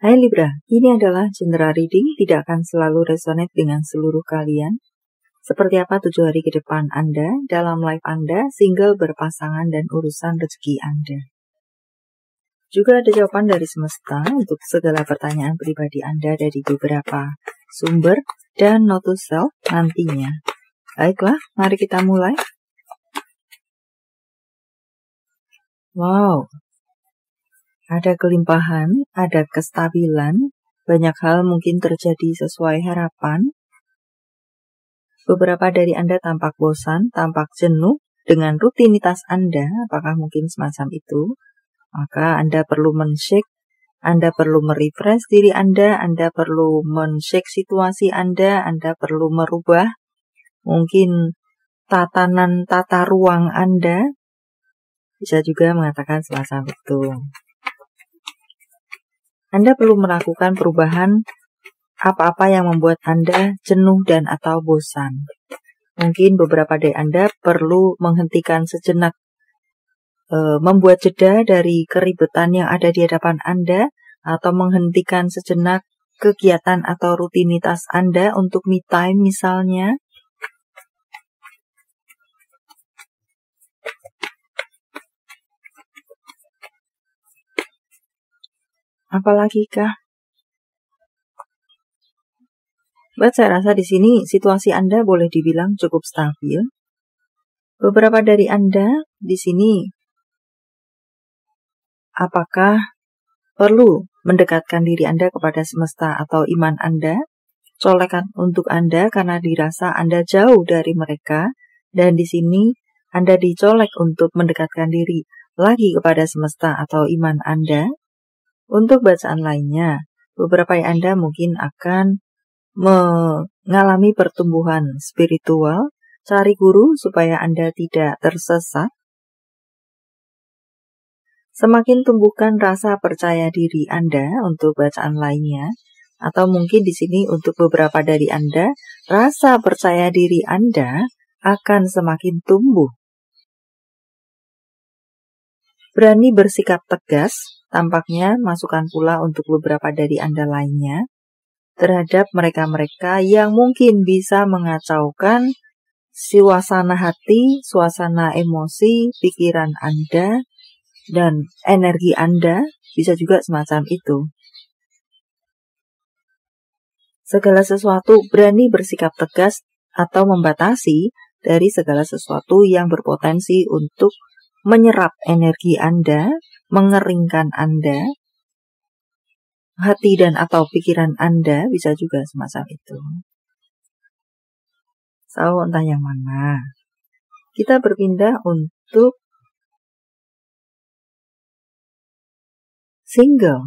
Hai Libra, ini adalah general reading, tidak akan selalu resonate dengan seluruh kalian. Seperti apa 7 hari ke depan Anda, dalam life Anda, single, berpasangan, dan urusan rezeki Anda. Juga ada jawaban dari semesta untuk segala pertanyaan pribadi Anda dari beberapa sumber dan note to self nantinya. Baiklah, mari kita mulai. Wow, ada kelimpahan, ada kestabilan, banyak hal mungkin terjadi sesuai harapan. Beberapa dari Anda tampak bosan, tampak jenuh dengan rutinitas Anda, apakah mungkin semacam itu? Maka Anda perlu men-shake, Anda perlu merefresh diri Anda perlu men-shake situasi Anda perlu merubah mungkin tata ruang Anda, bisa juga mengatakan semacam itu. Anda perlu melakukan perubahan apa-apa yang membuat Anda jenuh dan atau bosan. Mungkin beberapa dari Anda perlu menghentikan sejenak, membuat jeda dari keribetan yang ada di hadapan Anda, atau menghentikan sejenak kegiatan atau rutinitas Anda untuk me time misalnya. Apalagi kah? Saya rasa di sini situasi Anda boleh dibilang cukup stabil. Beberapa dari Anda di sini, apakah perlu mendekatkan diri Anda kepada semesta atau iman Anda? Colekan untuk Anda karena dirasa Anda jauh dari mereka, dan di sini Anda dicolek untuk mendekatkan diri lagi kepada semesta atau iman Anda. Untuk bacaan lainnya, beberapa dari Anda mungkin akan mengalami pertumbuhan spiritual, cari guru supaya Anda tidak tersesat. Semakin tumbuhkan rasa percaya diri Anda untuk bacaan lainnya, atau mungkin di sini untuk beberapa dari Anda, rasa percaya diri Anda akan semakin tumbuh. Berani bersikap tegas, tampaknya masukan pula untuk beberapa dari Anda lainnya, terhadap mereka-mereka yang mungkin bisa mengacaukan suasana hati, suasana emosi, pikiran Anda, dan energi Anda, bisa juga semacam itu. Segala sesuatu berani bersikap tegas atau membatasi dari segala sesuatu yang berpotensi untuk menyerap energi Anda, mengeringkan Anda, hati dan atau pikiran Anda, bisa juga semacam itu. So, entah yang mana. Kita berpindah untuk single.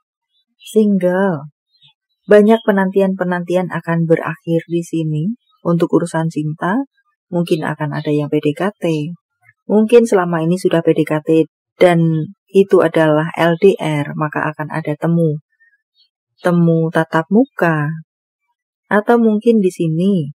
Banyak penantian-penantian akan berakhir di sini. Untuk urusan cinta, mungkin akan ada yang PDKT. Mungkin selama ini sudah PDKT dan itu adalah LDR, maka akan ada temu tatap muka. Atau mungkin di sini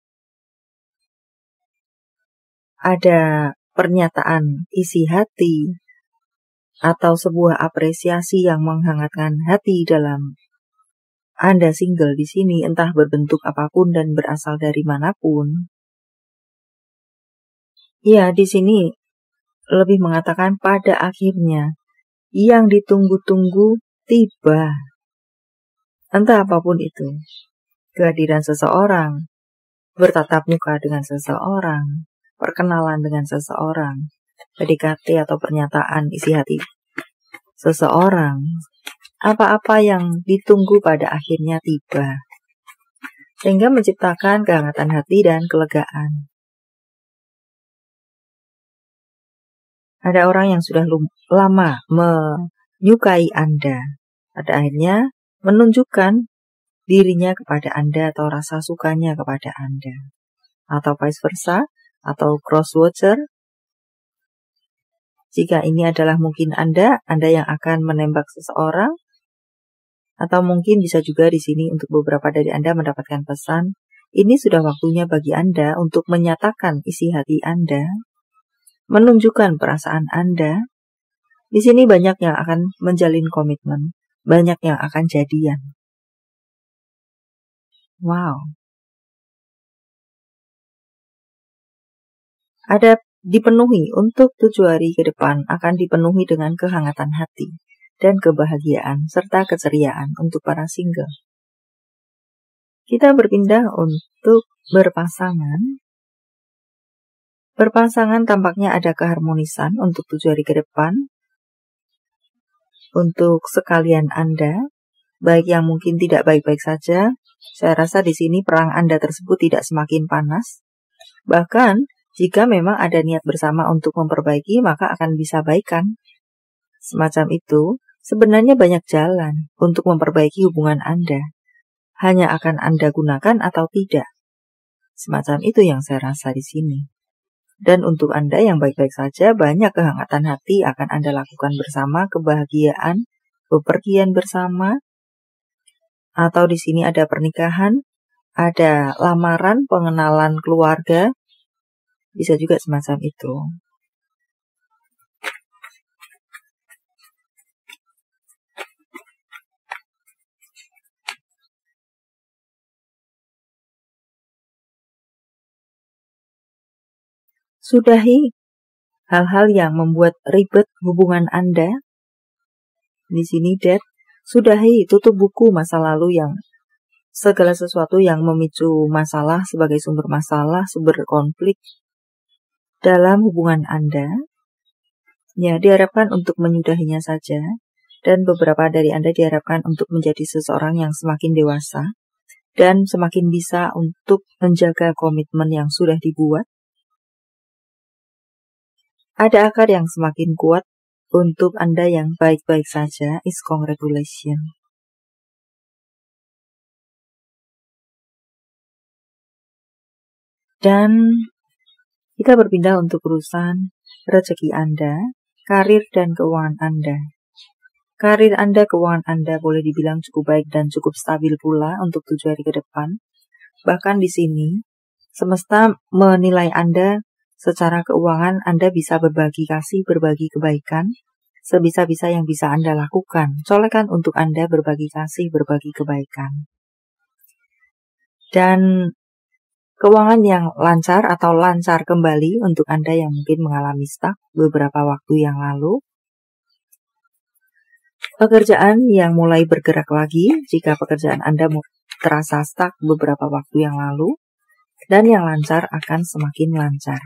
ada pernyataan isi hati atau sebuah apresiasi yang menghangatkan hati dalam Anda single di sini, entah berbentuk apapun dan berasal dari manapun. Ya, di sini lebih mengatakan pada akhirnya yang ditunggu-tunggu tiba. Entah apapun itu, kehadiran seseorang, bertatap muka dengan seseorang, perkenalan dengan seseorang, PDKT atau pernyataan isi hati seseorang, apa-apa yang ditunggu pada akhirnya tiba, sehingga menciptakan kehangatan hati dan kelegaan. Ada orang yang sudah lama menyukai Anda, pada akhirnya menunjukkan dirinya kepada Anda atau rasa sukanya kepada Anda, atau vice versa, atau cross-watcher. Jika ini adalah mungkin Anda yang akan menembak seseorang, atau mungkin bisa juga di sini untuk beberapa dari Anda mendapatkan pesan, ini sudah waktunya bagi Anda untuk menyatakan isi hati Anda, menunjukkan perasaan Anda. Di sini banyak yang akan menjalin komitmen, banyak yang akan jadian. Wow. Ada dipenuhi untuk 7 hari ke depan akan dipenuhi dengan kehangatan hati dan kebahagiaan serta keceriaan untuk para single. Kita berpindah untuk berpasangan. Berpasangan tampaknya ada keharmonisan untuk 7 hari ke depan. Untuk sekalian Anda, baik yang mungkin tidak baik-baik saja, saya rasa di sini perang Anda tersebut tidak semakin panas. Bahkan, jika memang ada niat bersama untuk memperbaiki, maka akan bisa baikan. Semacam itu, sebenarnya banyak jalan untuk memperbaiki hubungan Anda. Hanya akan Anda gunakan atau tidak. Semacam itu yang saya rasa di sini. Dan untuk Anda yang baik-baik saja, banyak kehangatan hati akan Anda lakukan bersama, kebahagiaan, bepergian bersama, atau di sini ada pernikahan, ada lamaran, pengenalan keluarga, bisa juga semacam itu. Sudahi hal-hal yang membuat ribet hubungan Anda. Di sini Death, sudahi, tutup buku masa lalu yang segala sesuatu yang memicu masalah sebagai sumber masalah, sumber konflik dalam hubungan Anda. Ya, diharapkan untuk menyudahinya saja. Dan beberapa dari Anda diharapkan untuk menjadi seseorang yang semakin dewasa dan semakin bisa untuk menjaga komitmen yang sudah dibuat. Ada akar yang semakin kuat untuk Anda yang baik-baik saja. Is congratulations. Dan kita berpindah untuk urusan rezeki Anda, karir dan keuangan Anda. Karir Anda, keuangan Anda boleh dibilang cukup baik dan cukup stabil pula untuk 7 hari ke depan. Bahkan di sini, semesta menilai Anda secara keuangan. Anda bisa berbagi kasih, berbagi kebaikan, sebisa-bisa yang bisa Anda lakukan. Colekan untuk Anda berbagi kasih, berbagi kebaikan. Dan keuangan yang lancar atau lancar kembali untuk Anda yang mungkin mengalami stuck beberapa waktu yang lalu. Pekerjaan yang mulai bergerak lagi jika pekerjaan Anda terasa stuck beberapa waktu yang lalu. Dan yang lancar akan semakin lancar.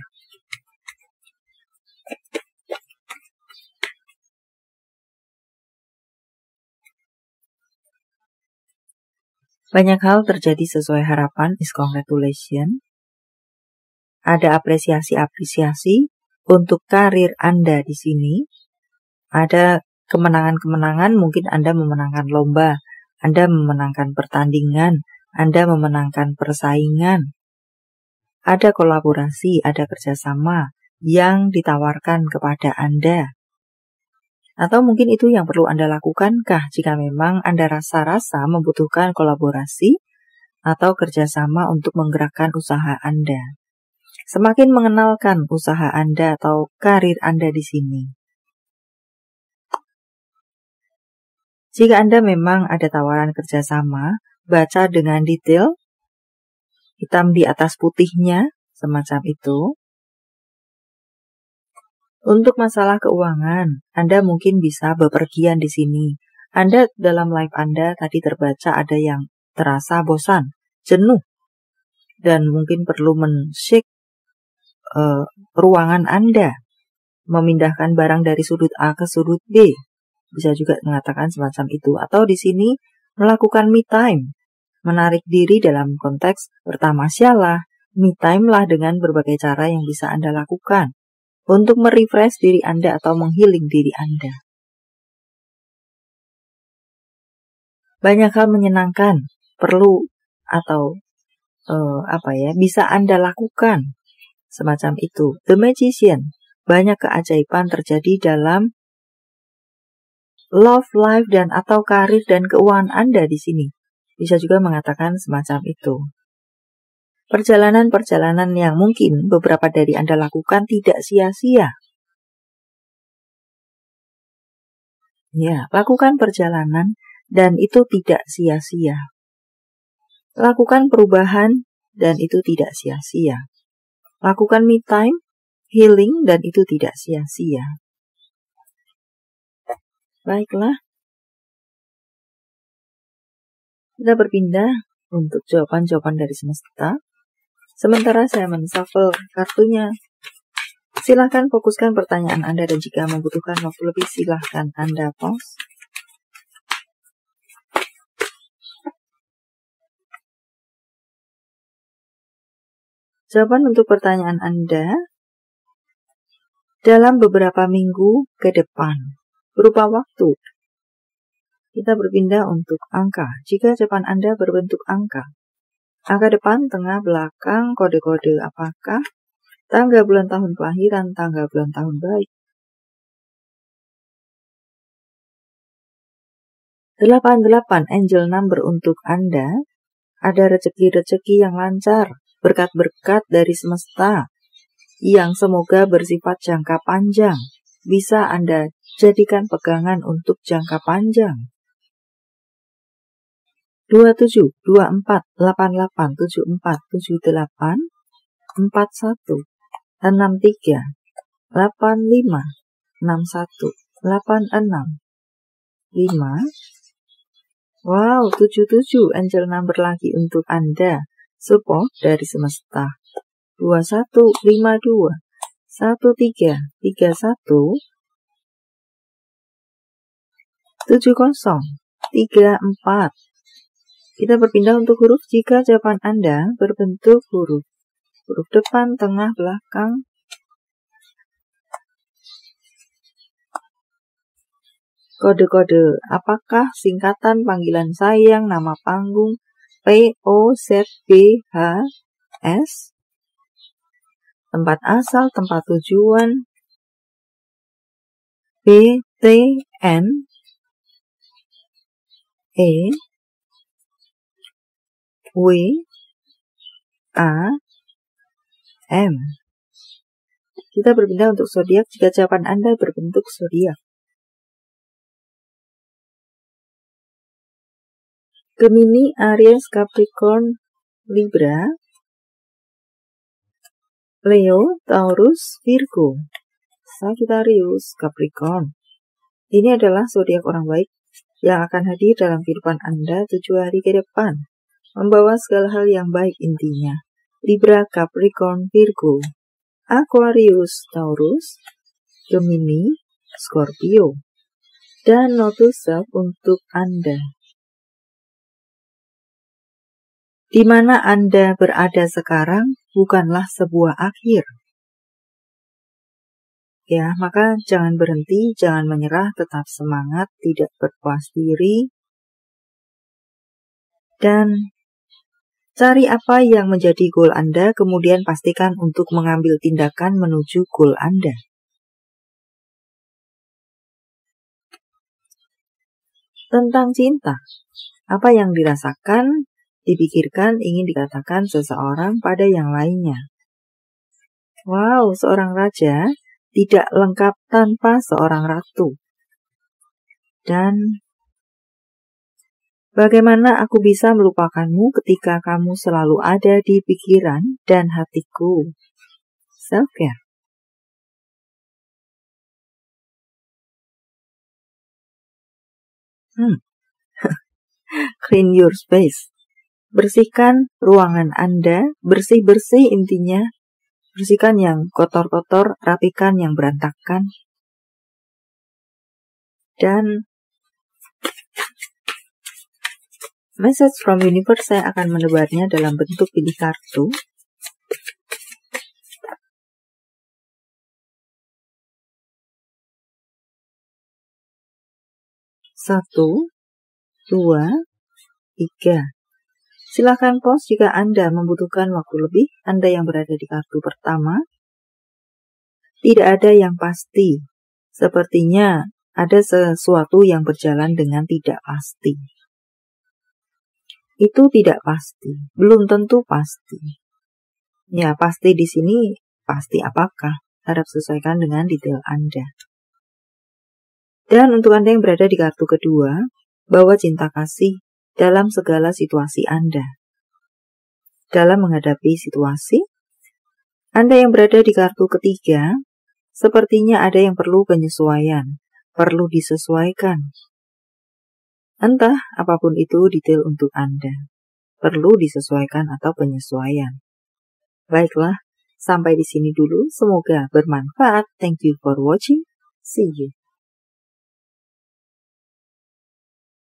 Banyak hal terjadi sesuai harapan, is congratulations. Ada apresiasi-apresiasi untuk karir Anda di sini. Ada kemenangan-kemenangan, mungkin Anda memenangkan lomba, Anda memenangkan pertandingan, Anda memenangkan persaingan. Ada kolaborasi, ada kerjasama yang ditawarkan kepada Anda. Atau mungkin itu yang perlu Anda lakukankah jika memang Anda rasa-rasa membutuhkan kolaborasi atau kerjasama untuk menggerakkan usaha Anda. Semakin mengenalkan usaha Anda atau karir Anda di sini. Jika Anda memang ada tawaran kerjasama, baca dengan detail, hitam di atas putihnya, semacam itu. Untuk masalah keuangan, Anda mungkin bisa bepergian di sini. Anda dalam live Anda tadi terbaca ada yang terasa bosan, jenuh, dan mungkin perlu men-shake ruangan Anda, memindahkan barang dari sudut A ke sudut B. Bisa juga mengatakan semacam itu. Atau di sini melakukan me time, menarik diri dalam konteks bertamasyalah, me time lah dengan berbagai cara yang bisa Anda lakukan untuk merefresh diri Anda atau menghealing diri Anda. Banyak hal menyenangkan perlu atau bisa Anda lakukan semacam itu. The Magician, banyak keajaiban terjadi dalam love life dan atau karir dan keuangan Anda di sini. Bisa juga mengatakan semacam itu. Perjalanan-perjalanan yang mungkin beberapa dari Anda lakukan tidak sia-sia. Ya, lakukan perjalanan dan itu tidak sia-sia. Lakukan perubahan, dan itu tidak sia-sia. Lakukan me time, healing, dan itu tidak sia-sia. Baiklah, kita berpindah untuk jawaban-jawaban dari semesta. Sementara saya men-shuffle kartunya. Silahkan fokuskan pertanyaan Anda dan jika membutuhkan waktu lebih, silahkan Anda pause. Jawaban untuk pertanyaan Anda dalam beberapa minggu ke depan berupa waktu. Kita berpindah untuk angka. Jika jawaban Anda berbentuk angka depan, tengah, belakang, kode-kode apakah, tanggal bulan tahun kelahiran, tanggal bulan tahun baik. 88 angel number untuk Anda. Ada rezeki-rezeki yang lancar, berkat-berkat dari semesta, yang semoga bersifat jangka panjang. Bisa Anda jadikan pegangan untuk jangka panjang. 27, 24, 88, 74, 78, 41, 63, 85, 61, 86, 5. Wow, 77 angel number lagi untuk Anda. Support dari semesta. 21, 52, 13, 31, 70, 34. Kita berpindah untuk huruf jika jawaban Anda berbentuk huruf depan, tengah, belakang. Kode-kode apakah, singkatan, panggilan sayang, nama panggung, POZBHS, tempat asal, tempat tujuan, BTN, WAM. Kita berpindah untuk zodiak jika jawaban Anda berbentuk zodiak. Gemini, Aries, Capricorn, Libra, Leo, Taurus, Virgo, Sagittarius, Capricorn. Ini adalah zodiak orang baik yang akan hadir dalam kehidupan Anda 7 hari ke depan, membawa segala hal yang baik intinya. Libra, Capricorn, Virgo, Aquarius, Taurus, Gemini, Scorpio. Dan note self untuk Anda. Di mana Anda berada sekarang bukanlah sebuah akhir. Ya, maka jangan berhenti, jangan menyerah, tetap semangat, tidak berpuas diri. Dan cari apa yang menjadi goal Anda, kemudian pastikan untuk mengambil tindakan menuju goal Anda. Tentang cinta, apa yang dirasakan, dipikirkan, ingin dikatakan seseorang pada yang lainnya. Wow, seorang raja tidak lengkap tanpa seorang ratu. Dan bagaimana aku bisa melupakanmu ketika kamu selalu ada di pikiran dan hatiku? Self-care. Clean your space. Bersihkan ruangan Anda, bersih-bersih intinya. Bersihkan yang kotor-kotor, rapikan yang berantakan. Dan message from universe saya akan menebarnya dalam bentuk pilih kartu. Satu, 2, 3. Silakan pause jika Anda membutuhkan waktu lebih. Anda yang berada di kartu pertama. Tidak ada yang pasti. Sepertinya ada sesuatu yang berjalan dengan tidak pasti. Itu tidak pasti. Belum tentu pasti. Ya, pasti di sini, pasti apakah? Harap sesuaikan dengan detail Anda. Dan untuk Anda yang berada di kartu kedua, Bawa cinta kasih dalam segala situasi Anda. Dalam menghadapi situasi, Anda yang berada di kartu ketiga, sepertinya ada yang perlu penyesuaian, perlu disesuaikan. Entah apapun itu detail untuk Anda, perlu disesuaikan atau penyesuaian. Baiklah, sampai di sini dulu. Semoga bermanfaat. Thank you for watching. See you.